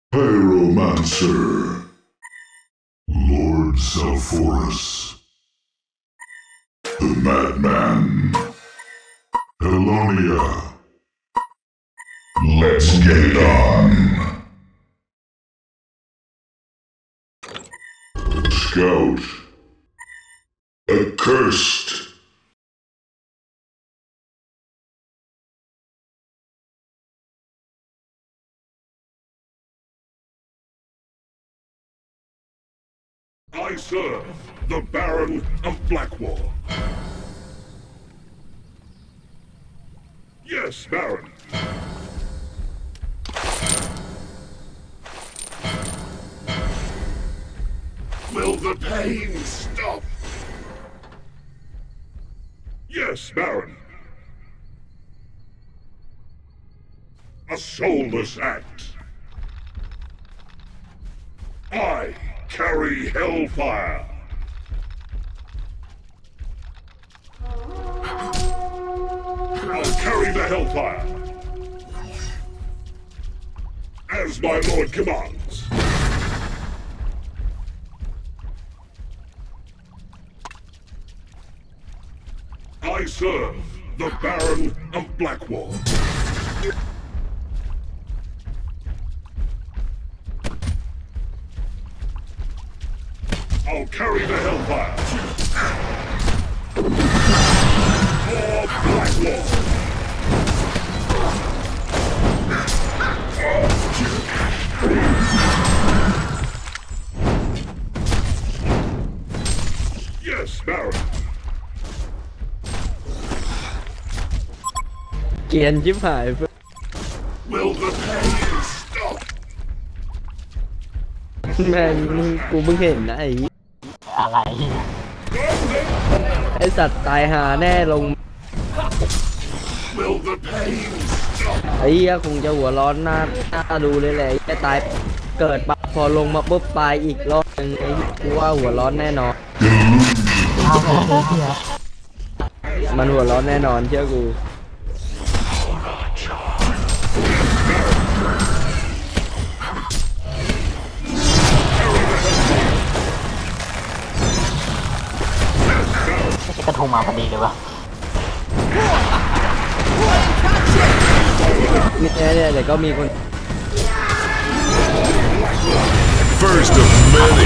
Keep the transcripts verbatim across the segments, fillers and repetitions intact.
Pyromancer, Lord Selphorus, the Madman, Helonia. Let's get it on. Scout, accursed. I serve the Baron of Blackwall. Yes, Baron. Will the pain stop? Yes, Baron. A soulless act. I carry hellfire. I'll carry the hellfire. As my lord commands. I serve the Baron of Blackwall. I'll carry the hellfire. For Blackwall. Yes, Baron. เกรียนชิบหาย Will the pain stop? แม่งกูเพิ่งเห็นนะไอ้อะไรไอ้สัตว์ตายหาแน่ลง Will the pain stop? ไอ้เหี้ยคงจะหัวร้อนหน้าหน้าดูเลยแหละไอ้ตายเกิดปะพอลงมาปุ๊บตายอีกรอบนึงไอ้กูว่าหัวร้อนแน่นอนเอาเลยเฮียมันหัวร้อนแน่นอนเชื่อกูกระทงมาพอดีเลยวะเนี่ยเนี่ยเดี๋ยวก็มีคน First of many.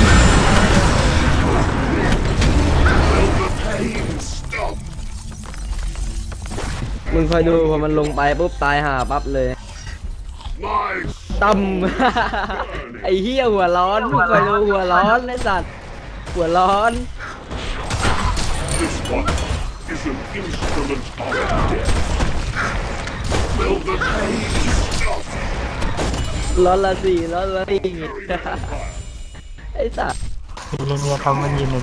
Will the pain stop? มึงคอยดูพอมันลงไปปุ๊บตายหาปั๊บเลย My ตั้ม ไอ้เหี้ยหัวร้อนมึงคอยดูหัวร้อนไอ้สัตว์หัวร้อน This one is an instrument of death. Will the pain stop? ร้อนละสิร้อนละสิ ไอ้สัตว์เรียนเรียนเขามันยินเลยดิ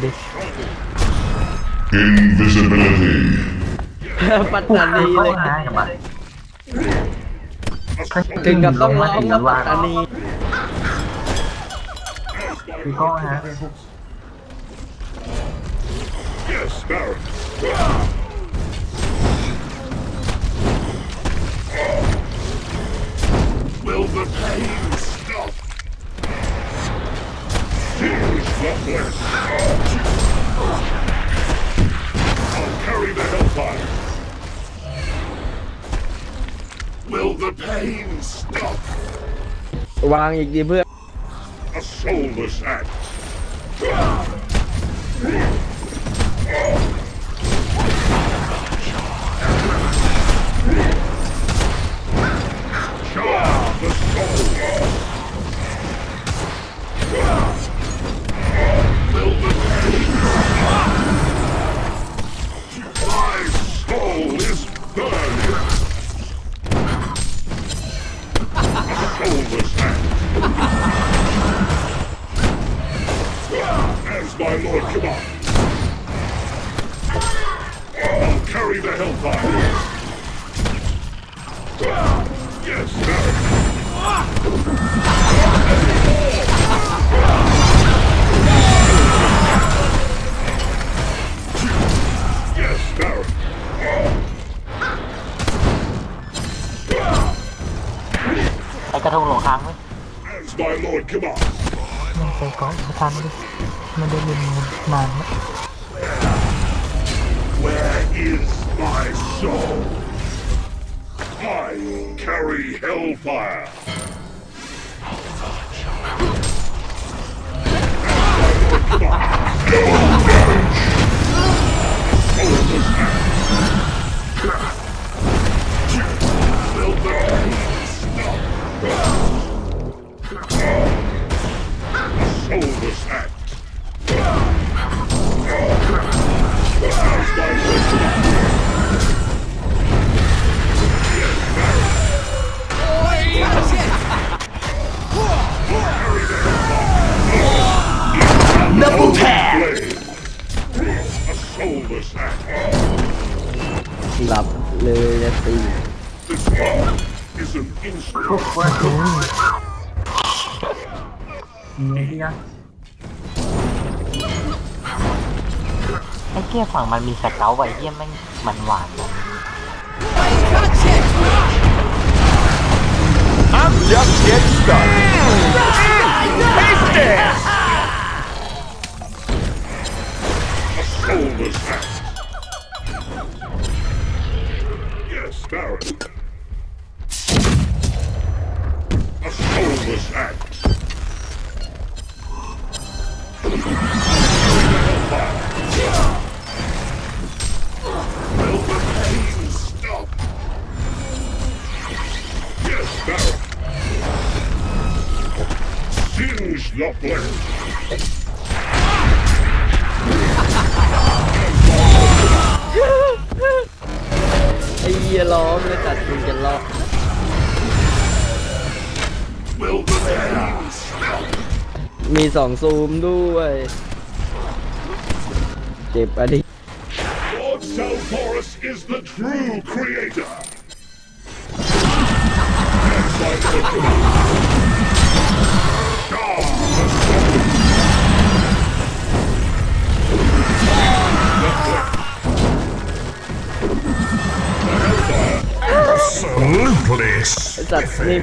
Invisibility. ปัตตานีเลยง่ายมาถึงกับต้องร้องว่าปัตตานีคือก็ฮะเป็นพวก Yes, Baron. Will the pain stop? Seize the flesh. I'll carry the hellfire. Will the pain stop? วางอีกดีเพื่อน A soulless act. Jar the soul. Will the pain stop? My soul is burning. A soulless act. As my lord commands. I'll carry the hellfire. Yes, Baron. Yes, Baron. ไอ้กระทงหลงค้างไหม my lord commands. ยังใส่ก้อนมาทันดิมันได้เล่นนานแล้ว Where is my soul? I carry hellfire. Soulless act. Double tap! A soulless act. หลับเลยนะสิ This one is an instant. นี่ดิอ่ะไอ้เกี้ยฝั่งมันมีสเกลไว้เยี่ยมแม่งมันหวานนะ I'm just getting started. Taste it! A soulless act. Yes, Baron. A soulless act. Will the pain stop? Yes, Baron. Singe the blade. ไอ้เหี้ยร้องเลยจัดมึงจะร้อง Will the pain stop? มีสองซูมด้วยเจ็บอะดิ Lord Salforus is the true creator. And by the Absolutely. ไอ้สัตว์นี่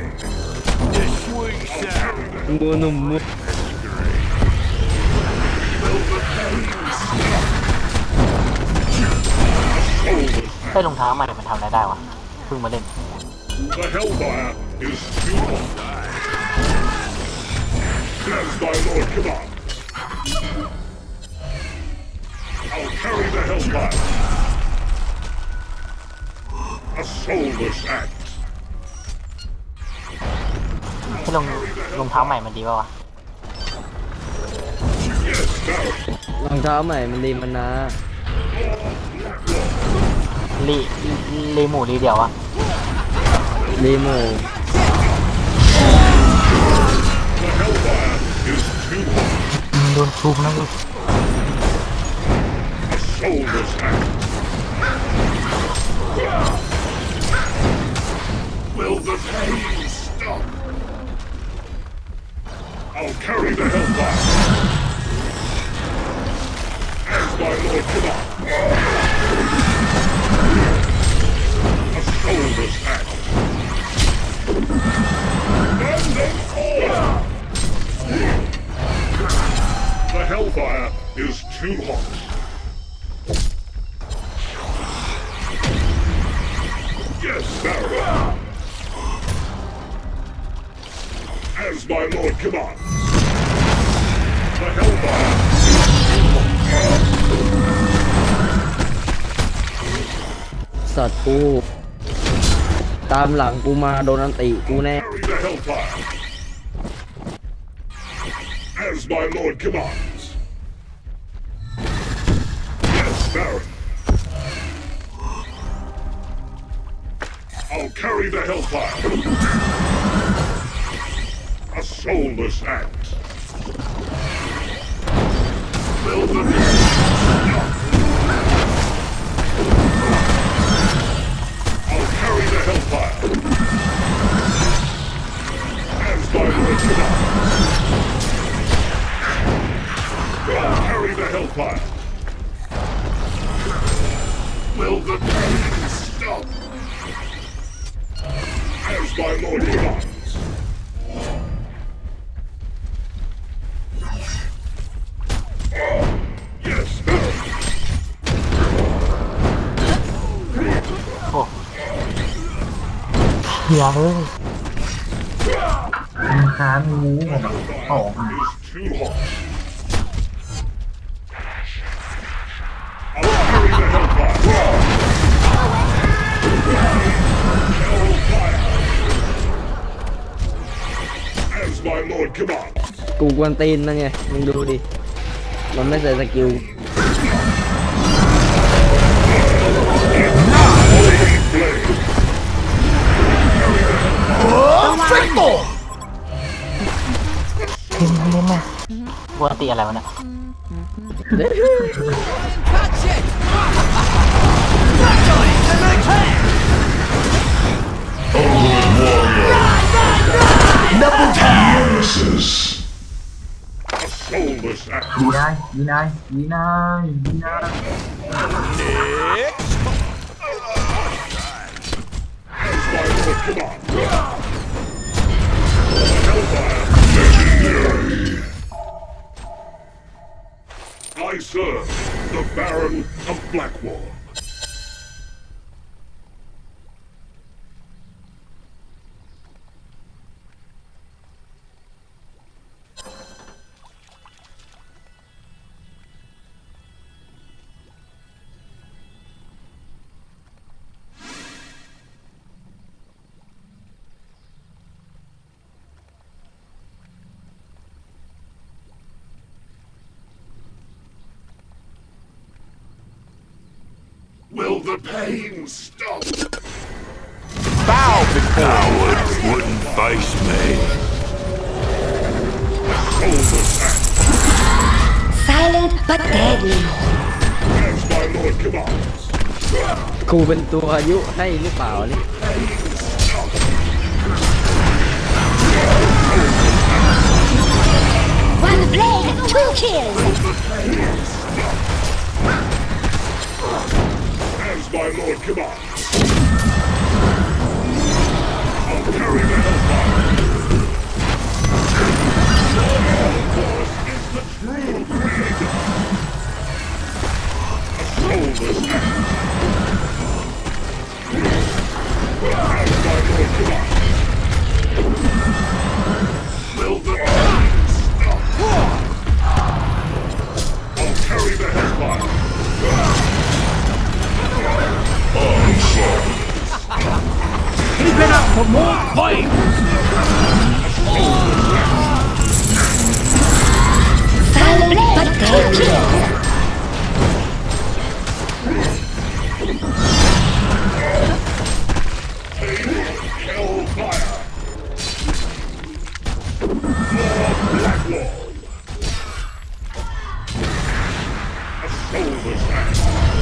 มูหนุ่มมูไอ้รองเท้ามันมันทำอะไรได้วะเพิ่งมาเล่น The Hellfire is too hot. As my lord commands. I'll carry the Hellfire. A soulless act. ไอ้รองรองเท้าใหม่มันดีป่าวะ Yes, Baron. รองเท้าใหม่มันดีมันนะรีรีหมูรีเดียววะรีโม The Hellfire is too hot. โดนทุบนะลูก A soulless act. Will the pain stop? I'll carry the Hellfire. As my lord commands. A soulless act. And then fall! The Hellfire is too hot. Yes, Baron. As my lord commands. The Hellfire. สัตว์กูตามหลังกูมาโดนอันติกูแน่ Carry the Hellfire. As my lord commands. Yes, Baron. I'll carry the Hellfire. A soulless act. Will the I'll carry the Hellfire. As my lord commands. I'll carry the Hellfire. Will the pain stop? As my lord commands. อย่าเลยมันค้างงูผมออก Is too hot. I'll carry the hellfire. Hellfire. As my lord commands. กูกวนตีนนั่นไงมึงดูดิมันไม่ใส่สกิล Fatal! ทิ้งเล่นไหมกวนตีอะไรวะเนี่ย Double tap! Nemesis. A soulless act. ยีนายยีนายยีนายยีนาย Next! As my lord commands. Hellfire. Legendary. I serve the Baron of Blackwall. Will the pain stop? Bow before Coward wouldn't face me. Soulless act. Silent but deadly. As my lord commands. กูเป็นตัวอายุให้หรือเปล่านี่ One blade, two kills. As my lord commands. I'll carry the hellfire. Force is the true creator. A soulless act. As my lord commands. Will the pain stop? I'll carry the hellfire. Keep it up for more flames! Silent but deadly. Hellfire! More Blackwall! A soulless act!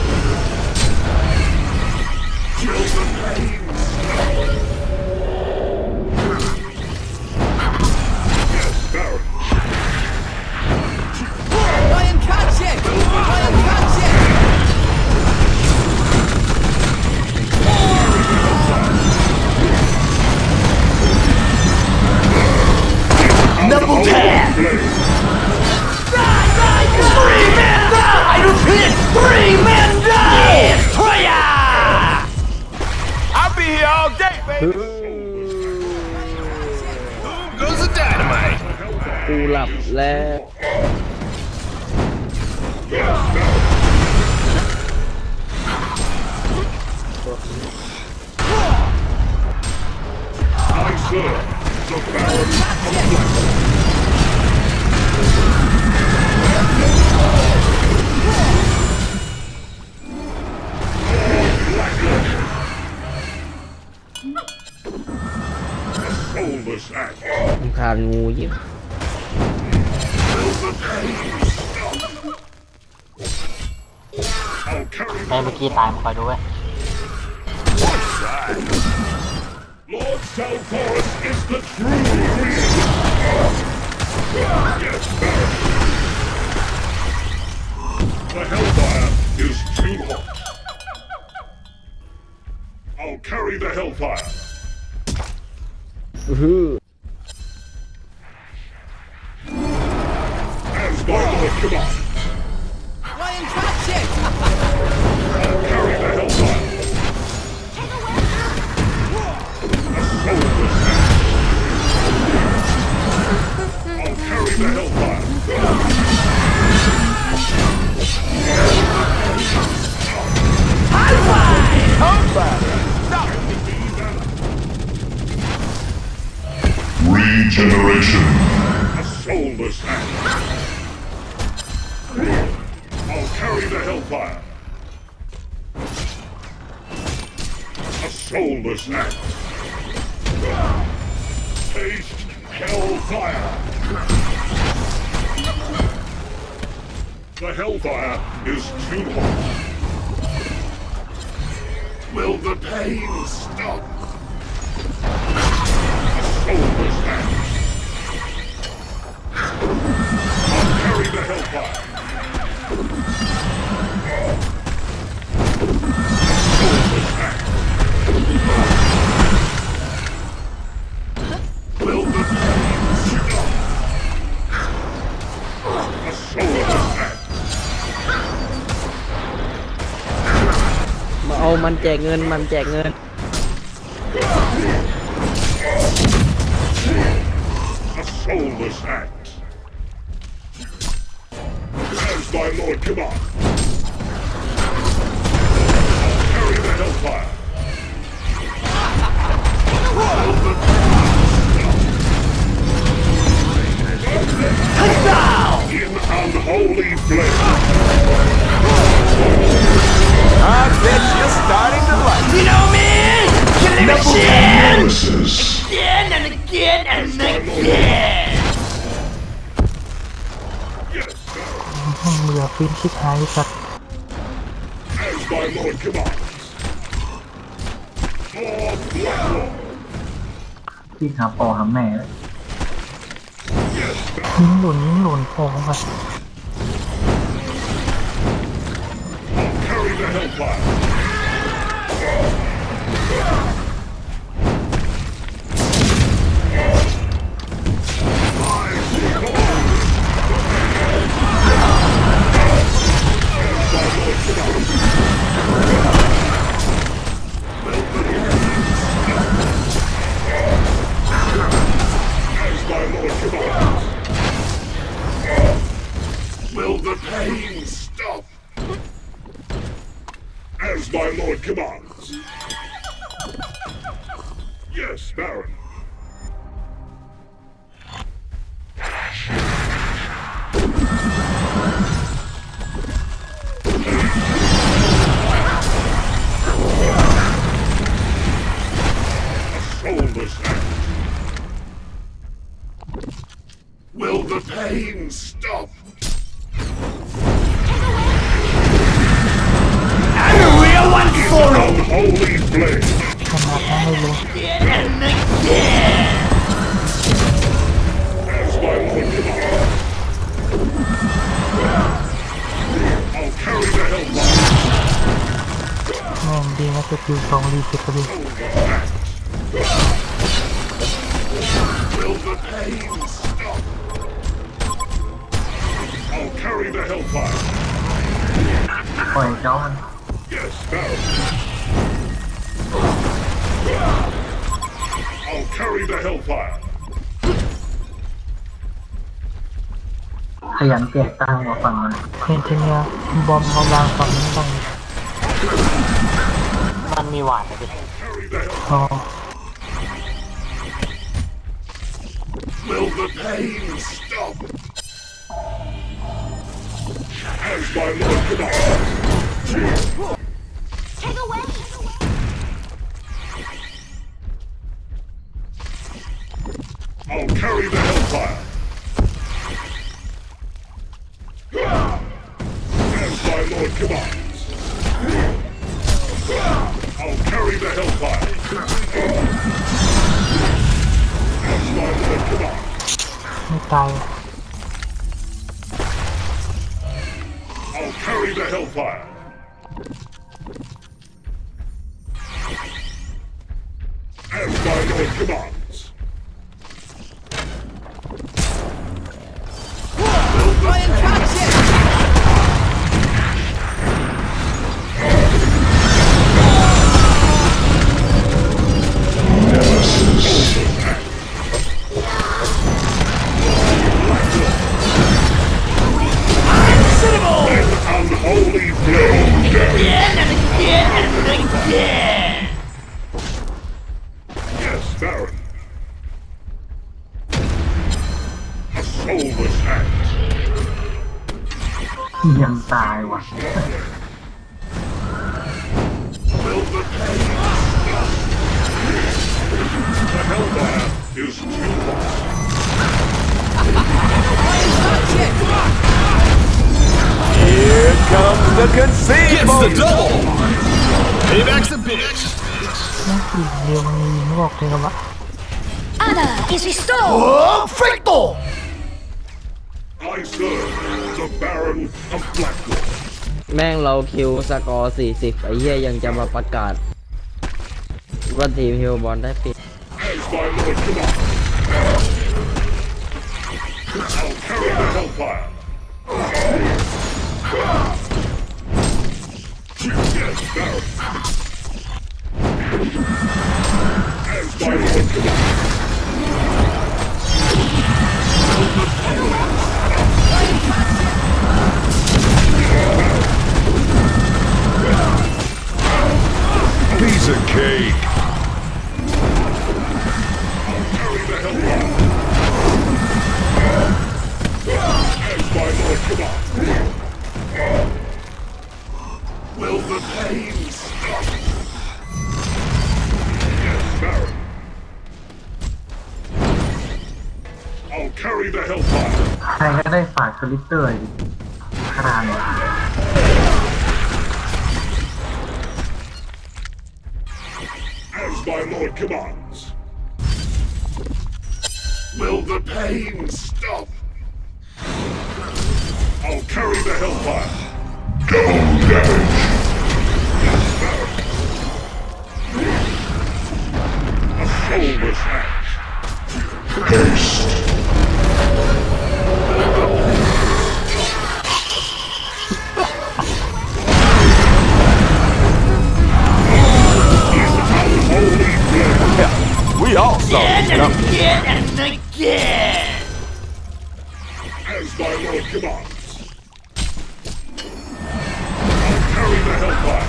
Till the pain stops! Yes, Baron! Try and catch it! Try and catch it! Double tap! Three men die! I repeat, three men die! Destroyer! I'll be here all day, baby! Boom goes the dynamite! กูหลับแล้ว I serve the Baron of Blackwall! Soulless act. รำคาญงูยิ่ง Will the pain stop? I'll carry ไอ้เมื่อกี้ตายมาคอยดูเว้ย Lord Salforus is the true creator. Yes, Baron. The hellfire is too hot. I'll carry the hellfire. อื้อหือ As my lord commands. Try and catch it! I'll carry the hellfire. A carry the hellfire. Regeneration. A soulless act. I'll carry the hellfire. A soulless act. Taste hellfire. The hellfire is too hot. Will the pain stop? A soulless act. I'll carry the hellfire. Soulless act. Will the pain stop? A soulless act. มาเอามันแจกเงินมันแจกเงิน A soulless act. As my lord commands. Carry the hellfire. In unholy flame. I bet you're starting to like it. You know me? Killing machine! Nemesis. Again and again and again! Yes, sir. เบื่อฟินชิบหายสัตว์ As my lord commands. For Blacklord. ที่หาปอหาแม่ Yes, sir. ยิงหลุนยิงหลุนโผล่มา I'll carry the hellfire. Will the pain stop? As my lord commands. Yes, Baron. A soulless act. Will the pain stop? I'm a real one for it! Unholy flame. ขนาดนั้นเลยเลย Again and again! As my lord commands. I'll carry the hellfire. แม่งดีนะจะคิวสองรีเซ็ตพอดี Will the pain stop? I'll carry the hellfire. ปล่อยเจ้ามัน Yes, Baron. I'll carry the hellfire. ขยันแจกตังค์มาฝั่งมันเพนเทเนียบอมเอาวางฝั่งนี้บ้างมันมีหวานนะพี่ Carry the hellfire. อ๋อ Will the pain stop? As my lord commands. Take away! I'll carry the hellfire. As my lord commands. I'll carry the hellfire. As my lord commands. ไม่ตาย I'll carry the hellfire. As my lord commands. Try and catch it! Nemesis. soulless act. ยังตายว่ะ Will the pain stop? The hellfire is too hot. Here comes the conceit. Gets the double. Payback's a bitch. นั่นคือเรียวมันมีไม่บอกเลยครับว่า Honor is restored. Perfecto. I serve the Baron of Blackwood. แม่งเราคิวสกอร์สี่สิบไอ้เหี้ยยังจะมาประกาศว่าทีมฮิลบอลได้เปรียบ As my lord commands. I'll carry the hellfire. Yes, Baron. As my lord commands. Piece of cake. Carry the hellfire. As my lord commands. Will the pain stop? Yes, Baron. I'll carry the hellfire. ใครก็ได้ฝากทวิตเตอร์ดิคราน As my lord commands. Will the pain stop? I'll carry the hellfire. Double damage. A soulless act. Haste. We all saw this coming. Again and again. As my lord commands. I'll carry the hellfire.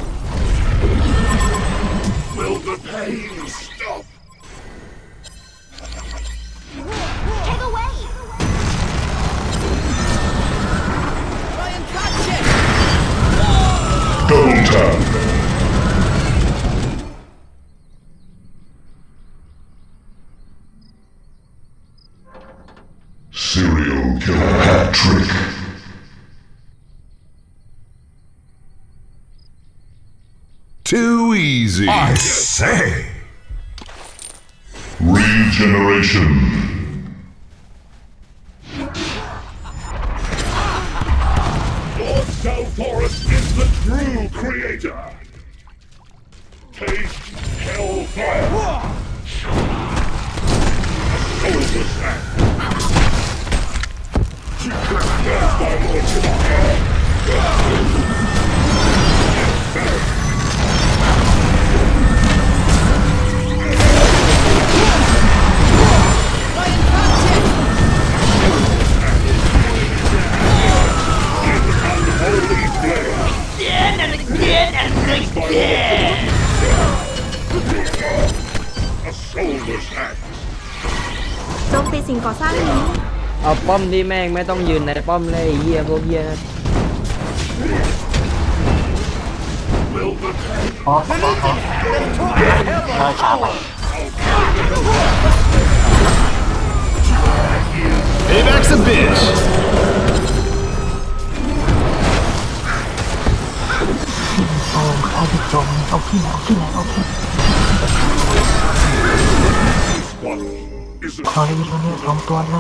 Will the pain stop? Take away. Try and catch it. Double tap. Serial killer hat trick. Too easy. I say. Regeneration. Lord Salforus is the true creator. Taste hellfire. A soulless act. Yes, my lord commands. Try and catch it. Unholy flame. Again and again and again. A soulless act. โจมตีสิ่งก่อสร้างนี้เอาป้อมที่แม่งไม่ต้องยืนในป้อมเลยไอ้เหี้ยพวกเหี้ยนะ Will the pain อ๋ออ๋ออ๋อเออช้าไป Payback's a bitch. โอ้เอาไปจมเอาที่ไหนเอาที่ไหนเอาที่ What is it? เอาเลยวิดีโอนี้ลงตัวเลย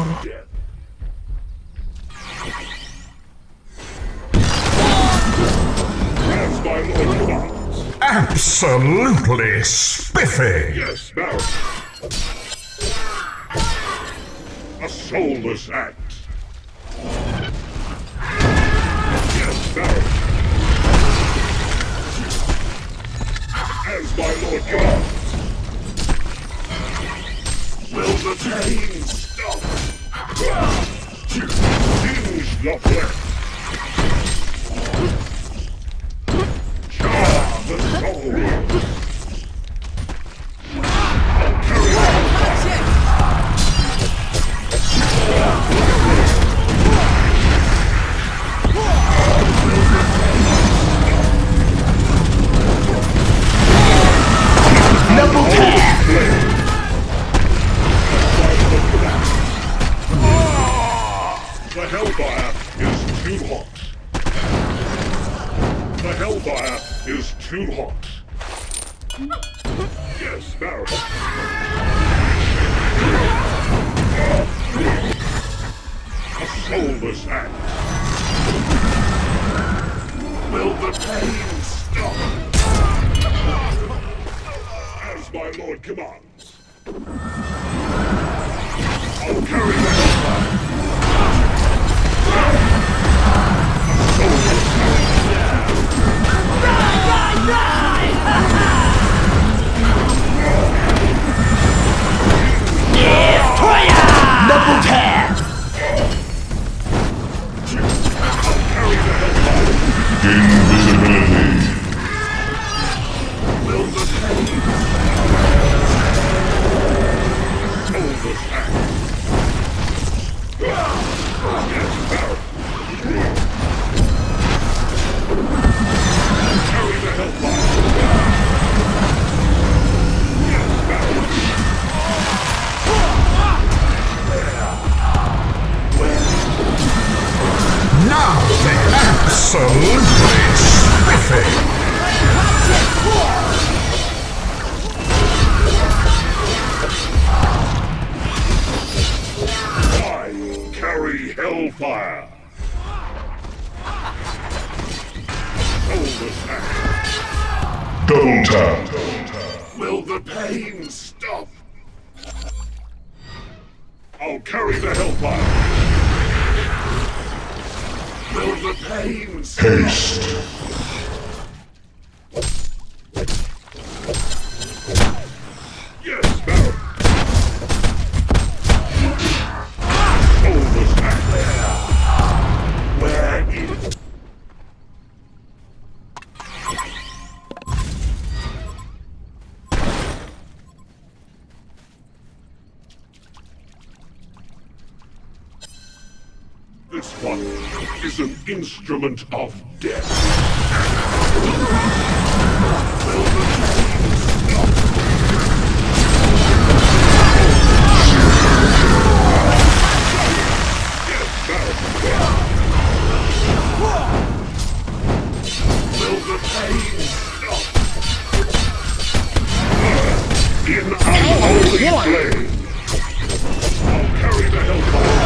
As my lord commands. Absolutely spiffy. Yes, Baron. A soulless act. Yes, Baron. As my lord commands. Will the pain stop? Tinge the flesh. Char the soul. I'll carry on. Catch it. hot. The Hellfire is too hot. Yes, Baron. A soulless act. Will the pain stop? As my lord commands. I'll carry the Hellfire. Double tap! Invisibility. Will the pain. Soulless act. Yes, Baron. Carry the Hellfire. Yes, Baron. Nothing absolutely spiffy. I carry Hellfire. Soulless act. Double tap. Will the pain stop? I'll carry the Hellfire. Will the pain stop? Haste. Yes, Baron. Soulless act. Where is... This one is an instrument of death. Will the pain stop? Yes, Baron. Will the pain stop? In unholy flame. I'll carry the Hellfire.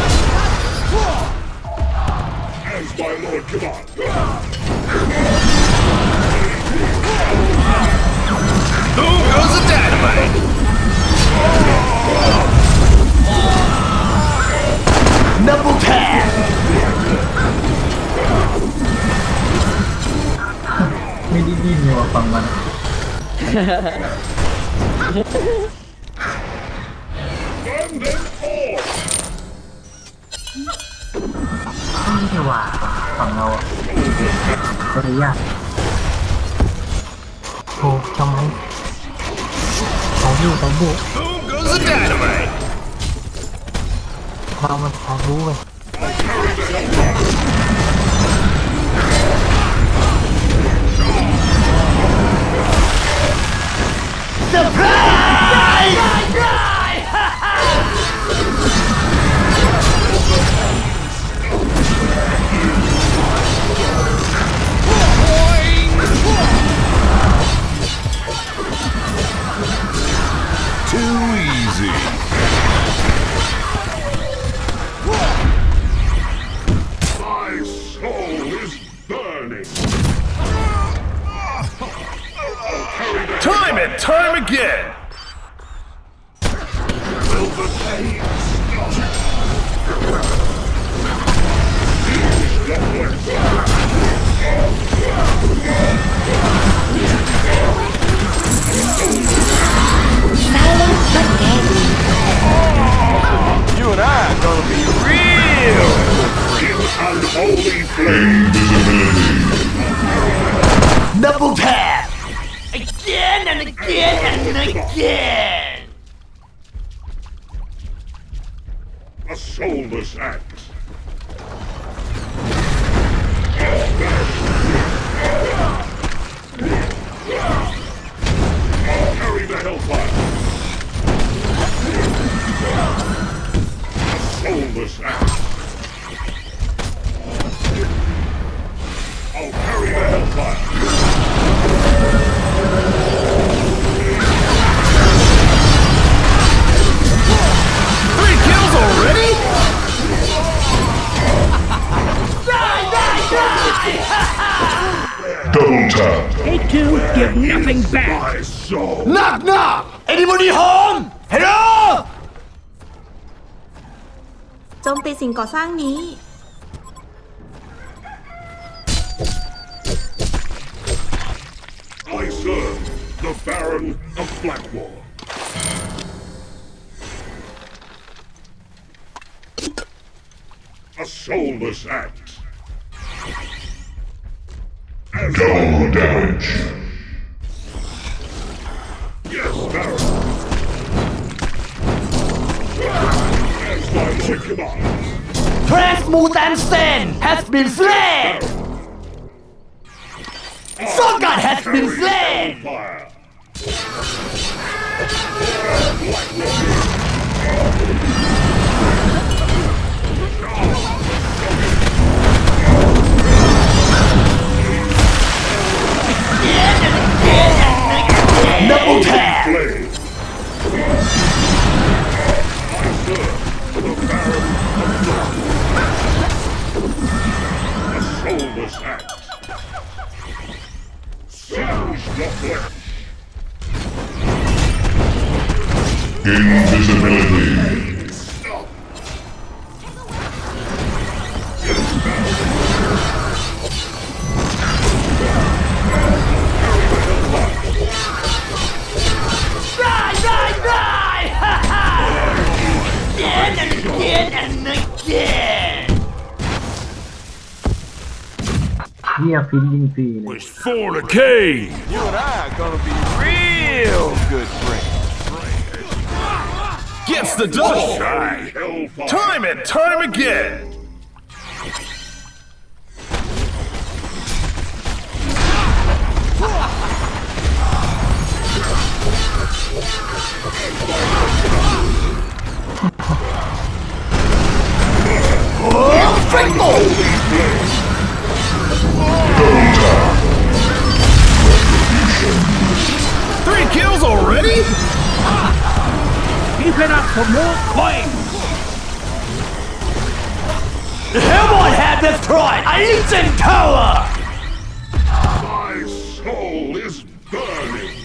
As my lord commands. Who goes the dynamite? Double tap! ไม่ได้ดิ้นเลยว่ะฝั่งมัน Burn them all! ไม่ใช่ว่าฝั่งเราอ่ะก็เลยยากโอ้ทำไมขอบูขอบู Who goes the dynamite? เรามันขอบูเว้ย Too easy. My soul is burning. I'll carry the Time and time again. Will the pain stop? Silent but deadly. You and I are gonna be real. In unholy flame. Double tap! Again and again and again! A soulless act. I'll carry the Hellfire. A soulless act. Double tap. Hate to give nothing back. My soul. Knock knock! Anybody home? Hello? โจมตีสิ่งก่อสร้างนี้ I serve the Baron of Blackwall. A soulless act. Double damage. Yes, Baron. As my command. Transmutant Stand has been slain. Sogat has been slain. Fire. Double tap. Flame. I serve the Baron of Blackwall. A soulless act. Singe the flesh. Invisibility. Stop. Die, die, die! Ha ha! Again and again and again! เฮียฟินยิงฟรีเลย Wish for the cave. You and I are gonna be real good friends. Gets the double! Hellfire. Time and time again! Three kills already? Keep it up for more points! The Hellboy have destroyed a Legion Tower! My soul is burning.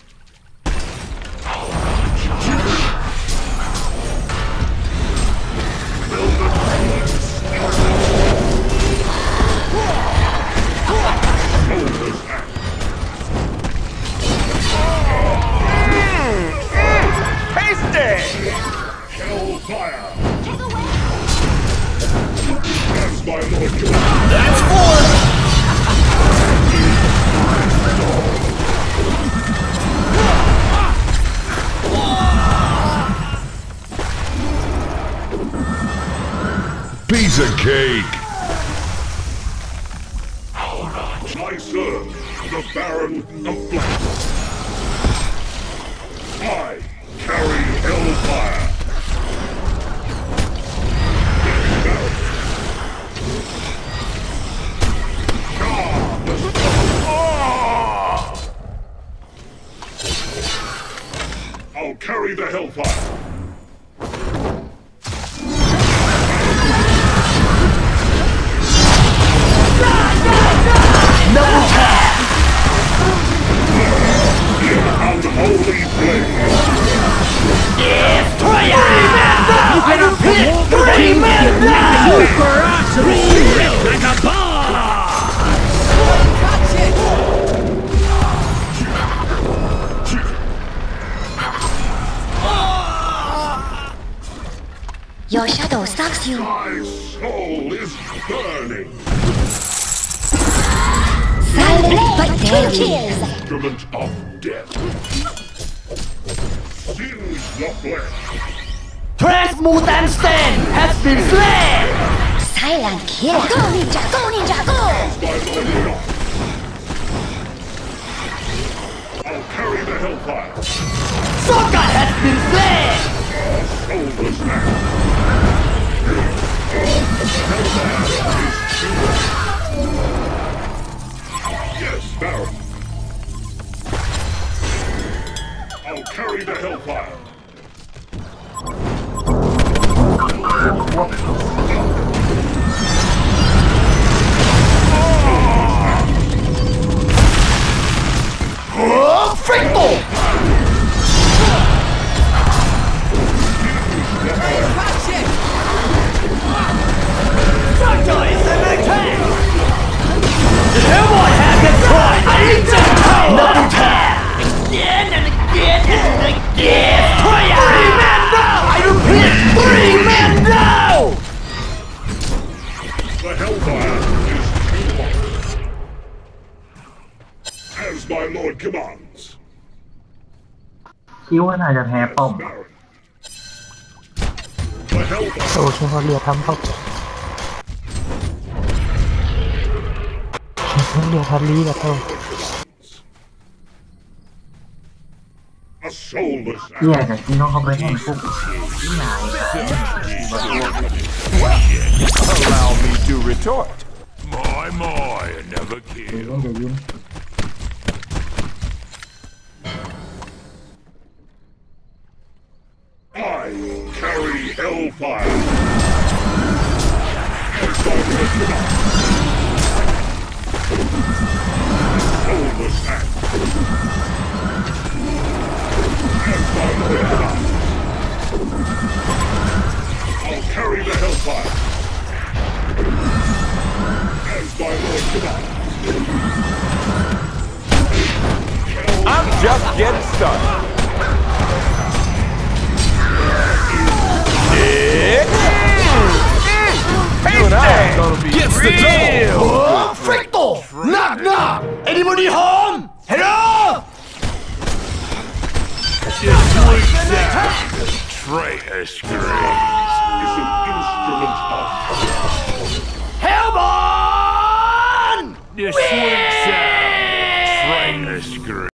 Tasty! Hellfire. That's my lord command. That's four! Piece of cake. I serve the Baron of Blackwall. I carry Hellfire. I'll carry the Hellfire. Unholy flame. You can appear three men now! Ferocity like a bomb! Your shadow stalks you. My soul is burning. Silent but deadly. Instrument of death. Singe the flesh. Transmutant Stand has been slain! Silent killer. Go ninja, go ninja, go! My lord God. I'll carry the Hellfire. Sogat has been slain! Soulless act. Yes, Baron. I'll carry the Hellfire. The Hellfire is too hot. As my lord commands. คิดว่าน่าจะแพ้ป้อม Baron. The Hellfire โอ้ช่วยเขาเรียกทำเขาช่วยเรียกทันลีกับเขา a soulless แย่จากที่น้องเขาไปแห่งปุ๊บนี่นาย Allow me to retort. My, my, never เดี๋ยว kill. เดี๋ยวยิ้ม I carry Hellfire. As my lord commands. Soulless act. As my lord commands. I'll carry the Hellfire. As my lord commands. I'm just getting started. You and I are gonna be Gets the real. double. Fricto! Knock knock! Anybody home? Hello? Traitor Is an instrument of Hellborn! The sweet sound. Traitor